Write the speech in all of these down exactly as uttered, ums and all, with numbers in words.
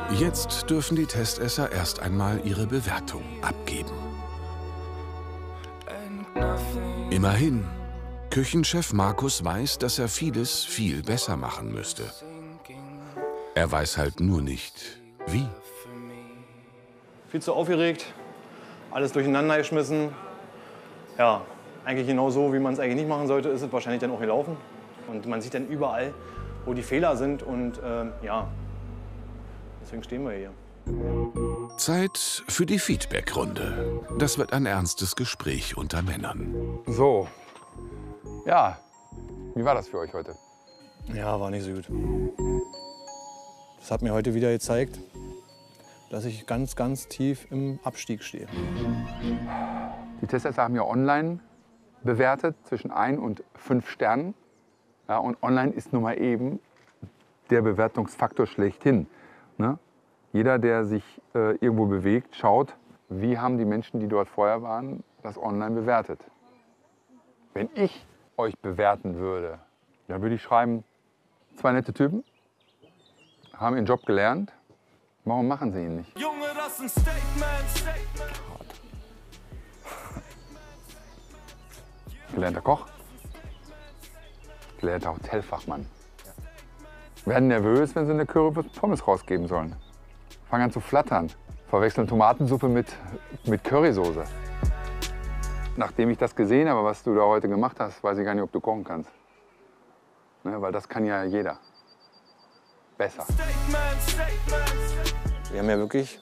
Jetzt dürfen die Testesser erst einmal ihre Bewertung abgeben. Immerhin, Küchenchef Markus weiß, dass er vieles viel besser machen müsste. Er weiß halt nur nicht, wie. Viel zu aufgeregt, alles durcheinander geschmissen. Ja, eigentlich genau so, wie man es eigentlich nicht machen sollte, ist es wahrscheinlich dann auch gelaufen. Und man sieht dann überall, wo die Fehler sind und ähm, ja, deswegen stehen wir hier. Zeit für die Feedback-Runde. Das wird ein ernstes Gespräch unter Männern. So, ja, wie war das für euch heute? Ja, war nicht so gut. Das hat mir heute wieder gezeigt, dass ich ganz, ganz tief im Abstieg stehe. Die Testesser haben ja online bewertet zwischen ein und fünf Sternen. Ja, und online ist nun mal eben der Bewertungsfaktor schlechthin. Ne? Jeder, der sich äh, irgendwo bewegt, schaut, wie haben die Menschen, die dort vorher waren, das online bewertet. Wenn ich euch bewerten würde, dann würde ich schreiben, zwei nette Typen, haben ihren Job gelernt, warum machen sie ihn nicht? Junge, das ist ein Statement, Statement. Gelernter Koch, gelernter Hotelfachmann. Werden nervös, wenn sie eine Currywurst Pommes rausgeben sollen. Fangen an zu flattern, verwechseln Tomatensuppe mit, mit Currysoße. Nachdem ich das gesehen habe, was du da heute gemacht hast, weiß ich gar nicht, ob du kochen kannst. Ne, weil das kann ja jeder. Besser. Wir haben ja wirklich,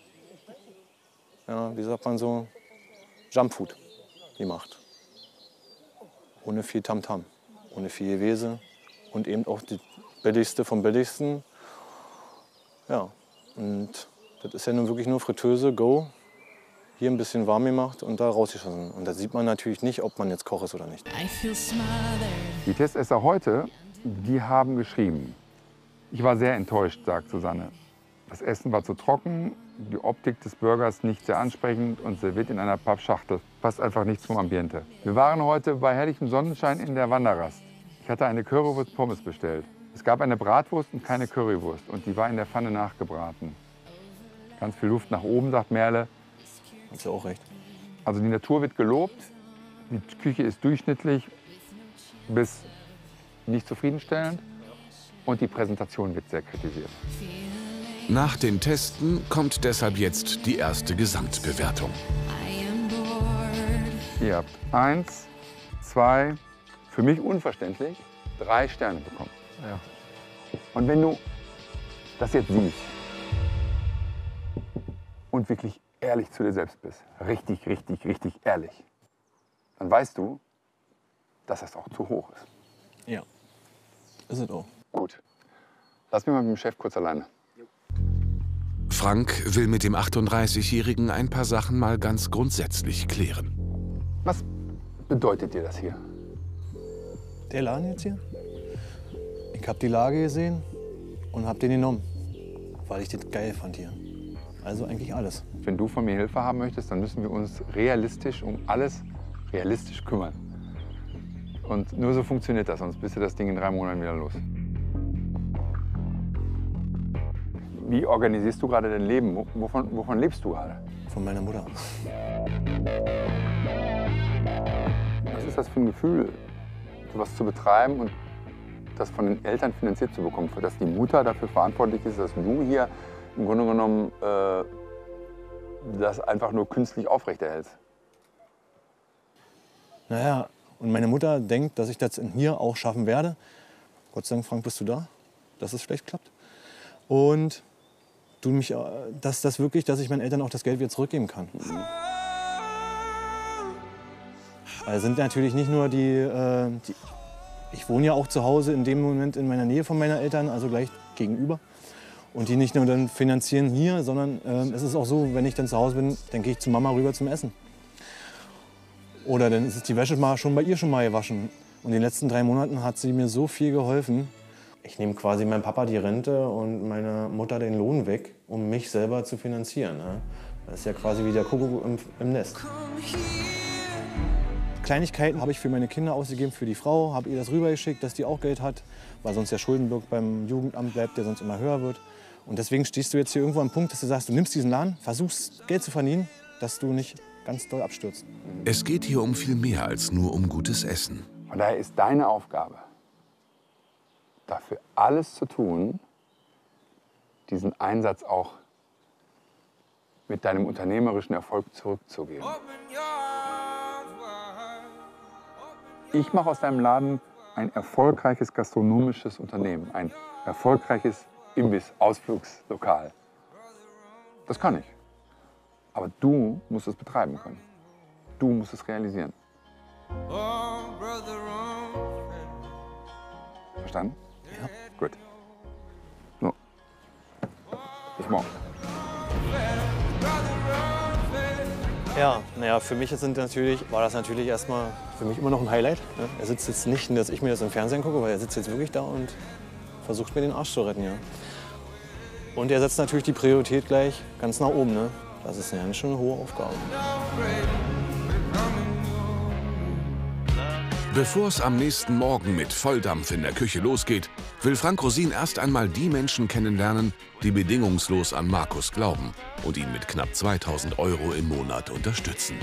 ja, wie sagt man so, Jumpfood gemacht. Ohne viel Tamtam, ohne viel Gewese und eben auch die billigste vom billigsten. Ja, und das ist ja nun wirklich nur Fritteuse, Go. Hier ein bisschen warm gemacht und da rausgeschossen. Und da sieht man natürlich nicht, ob man jetzt Koch ist oder nicht. Die Testesser heute, die haben geschrieben. Ich war sehr enttäuscht, sagt Susanne. Das Essen war zu trocken, die Optik des Burgers nicht sehr ansprechend und serviert in einer Pappschachtel. Passt einfach nichts vom Ambiente. Wir waren heute bei herrlichem Sonnenschein in der Wanderrast. Ich hatte eine Currywurst Pommes bestellt. Es gab eine Bratwurst und keine Currywurst und die war in der Pfanne nachgebraten. Ganz viel Luft nach oben, sagt Merle. Hast du auch recht. Also die Natur wird gelobt, die Küche ist durchschnittlich bis nicht zufriedenstellend und die Präsentation wird sehr kritisiert. Nach den Testen kommt deshalb jetzt die erste Gesamtbewertung. Ihr habt eins, zwei, für mich unverständlich, drei Sterne bekommen. Ja. Und wenn du das jetzt siehst und wirklich ehrlich zu dir selbst bist, richtig, richtig, richtig ehrlich, dann weißt du, dass das auch zu hoch ist. Ja, ist es auch. Gut, lass mich mal mit dem Chef kurz alleine. Frank will mit dem achtunddreißigjährigen ein paar Sachen mal ganz grundsätzlich klären. Was bedeutet dir das hier? Der Laden jetzt hier? Ich habe die Lage gesehen und habe den genommen, weil ich das geil fand hier. Also eigentlich alles. Wenn du von mir Hilfe haben möchtest, dann müssen wir uns realistisch um alles realistisch kümmern. Und nur so funktioniert das, sonst bist du das Ding in drei Monaten wieder los. Wie organisierst du gerade dein Leben? Wovon, wovon lebst du gerade? Von meiner Mutter. Was ist das für ein Gefühl, sowas zu betreiben und das von den Eltern finanziert zu bekommen? Dass die Mutter dafür verantwortlich ist, dass du hier im Grunde genommen äh, das einfach nur künstlich aufrechterhältst? Naja, und meine Mutter denkt, dass ich das in hier auch schaffen werde. Gott sei Dank, Frank, bist du da, dass es vielleicht klappt. Und du mich, dass das wirklich, dass ich meinen Eltern auch das Geld wieder zurückgeben kann. Mhm. Also sind natürlich nicht nur die, äh, die, ich wohne ja auch zu Hause in dem Moment in meiner Nähe von meinen Eltern, also gleich gegenüber. Und die nicht nur dann finanzieren hier, sondern äh, es ist auch so, wenn ich dann zu Hause bin, dann gehe ich zu Mama rüber zum Essen. Oder dann ist die Wäsche mal schon bei ihr schon mal gewaschen. Und in den letzten drei Monaten hat sie mir so viel geholfen. Ich nehme quasi meinem Papa die Rente und meiner Mutter den Lohn weg, um mich selber zu finanzieren. Ne? Das ist ja quasi wie der Kuckuck im, im Nest. Kleinigkeiten habe ich für meine Kinder ausgegeben, für die Frau, habe ihr das rübergeschickt, dass die auch Geld hat, weil sonst der Schuldenblock beim Jugendamt bleibt, der sonst immer höher wird. Und deswegen stehst du jetzt hier irgendwo am Punkt, dass du sagst, du nimmst diesen Laden, versuchst Geld zu verdienen, dass du nicht ganz doll abstürzt. Es geht hier um viel mehr als nur um gutes Essen. Von daher ist deine Aufgabe, dafür alles zu tun, diesen Einsatz auch mit deinem unternehmerischen Erfolg zurückzugeben. Ich mache aus deinem Laden ein erfolgreiches gastronomisches Unternehmen, ein erfolgreiches Imbiss-Ausflugslokal. Das kann ich. Aber du musst es betreiben können. Du musst es realisieren. Verstanden? Ja. Gut. So. Bis morgen. Ja, naja, für mich sind natürlich, war das natürlich erstmal für mich immer noch ein Highlight. Ne? Er sitzt jetzt nicht, dass ich mir das im Fernsehen gucke, weil er sitzt jetzt wirklich da und versucht mir den Arsch zu retten. Ja. Und er setzt natürlich die Priorität gleich ganz nach oben. Ne? Das ist ja schon eine hohe Aufgabe. Bevor es am nächsten Morgen mit Volldampf in der Küche losgeht, will Frank Rosin erst einmal die Menschen kennenlernen, die bedingungslos an Markus glauben und ihn mit knapp zweitausend Euro im Monat unterstützen.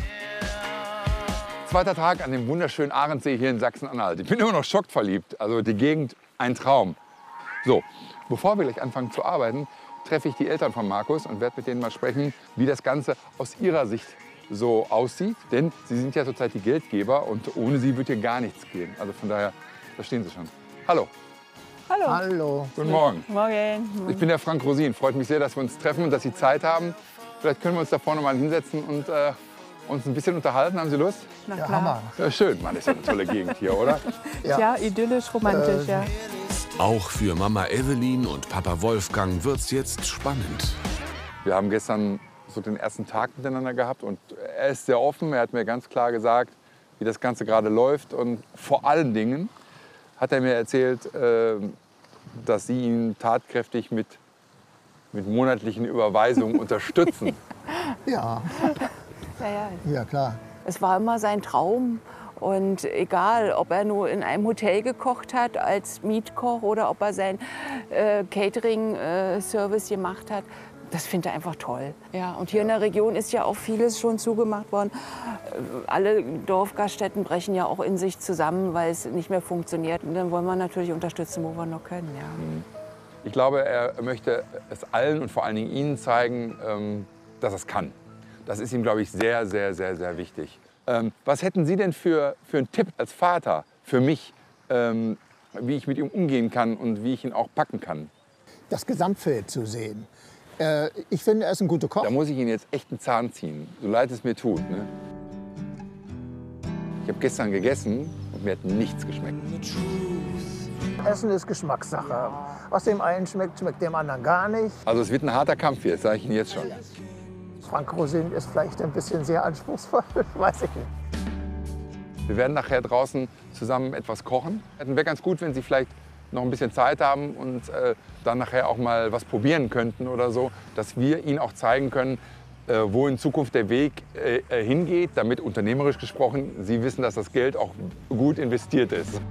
Zweiter Tag an dem wunderschönen Ahrensee hier in Sachsen-Anhalt. Ich bin immer noch schockverliebt. Also die Gegend, ein Traum. So, bevor wir gleich anfangen zu arbeiten, treffe ich die Eltern von Markus und werde mit denen mal sprechen, wie das Ganze aus ihrer Sicht so aussieht. Denn sie sind ja zurzeit die Geldgeber und ohne sie wird hier gar nichts gehen. Also von daher, da stehen sie schon. Hallo. Hallo. Hallo. Guten Morgen. Morgen. Ich bin der Frank Rosin. Freut mich sehr, dass wir uns treffen und dass Sie Zeit haben. Vielleicht können wir uns da vorne mal hinsetzen und äh, uns ein bisschen unterhalten. Haben Sie Lust? Na Ja, klar. Hammer. Ja, schön. Mann, ist ja eine tolle Gegend hier, oder? Ja. Ja, idyllisch, romantisch, Äh, ja. Auch für Mama Evelyn und Papa Wolfgang wird's jetzt spannend. Wir haben gestern so den ersten Tag miteinander gehabt und er ist sehr offen. Er hat mir ganz klar gesagt, wie das Ganze gerade läuft. Und vor allen Dingen hat er mir erzählt, äh, dass Sie ihn tatkräftig mit, mit monatlichen Überweisungen unterstützen. Ja, Ja, ja. ja klar. Es war immer sein Traum. Und egal, ob er nur in einem Hotel gekocht hat als Mietkoch oder ob er sein äh, Catering-Service gemacht hat, das findet er einfach toll. Ja, und hier in der Region ist ja auch vieles schon zugemacht worden. Äh, Alle Dorfgaststätten brechen ja auch in sich zusammen, weil es nicht mehr funktioniert. Und dann wollen wir natürlich unterstützen, wo wir noch können. Ja. Ich glaube, er möchte es allen und vor allen Dingen Ihnen zeigen, ähm, dass er es kann. Das ist ihm, glaube ich, sehr, sehr, sehr, sehr wichtig. Ähm, was hätten Sie denn für, für einen Tipp als Vater für mich, ähm, wie ich mit ihm umgehen kann und wie ich ihn auch packen kann? Das Gesamtfeld zu sehen. Äh, ich finde, er ist ein guter Koch. Da muss ich Ihnen jetzt echt einen Zahn ziehen, so leid es mir tut. Ne? Ich habe gestern gegessen und mir hat nichts geschmeckt. Essen ist Geschmackssache. Was dem einen schmeckt, schmeckt dem anderen gar nicht. Also es wird ein harter Kampf jetzt, sage ich Ihnen jetzt schon. Frank Rosin ist vielleicht ein bisschen sehr anspruchsvoll, weiß ich nicht. Wir werden nachher draußen zusammen etwas kochen. Es wäre ganz gut, wenn Sie vielleicht noch ein bisschen Zeit haben und äh, dann nachher auch mal was probieren könnten oder so, dass wir Ihnen auch zeigen können, äh, wo in Zukunft der Weg äh, hingeht, damit unternehmerisch gesprochen Sie wissen, dass das Geld auch gut investiert ist.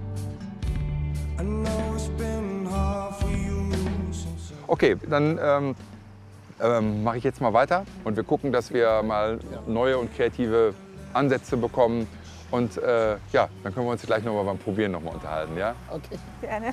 Okay, dann ähm, ähm, mache ich jetzt mal weiter und wir gucken, dass wir mal neue und kreative Ansätze bekommen. Und äh, ja, dann können wir uns gleich noch mal beim Probieren noch mal unterhalten, ja? Okay. Gerne.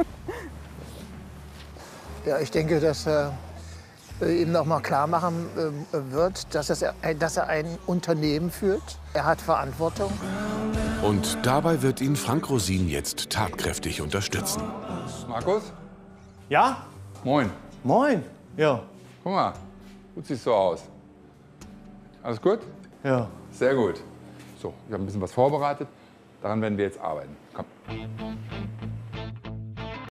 Ja, ich denke, dass er äh, ihm noch mal klar machen äh, wird, dass, es, äh, dass er ein Unternehmen führt. Er hat Verantwortung. Und dabei wird ihn Frank Rosin jetzt tatkräftig unterstützen. Markus? Ja? Moin. Moin. Ja. Guck mal, gut siehst du aus. Alles gut? Ja. Sehr gut. So, ich habe ein bisschen was vorbereitet. Daran werden wir jetzt arbeiten. Komm.